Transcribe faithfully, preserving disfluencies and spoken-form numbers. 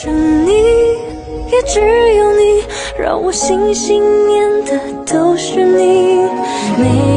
着你，也只有你，让我心心念的都是你。没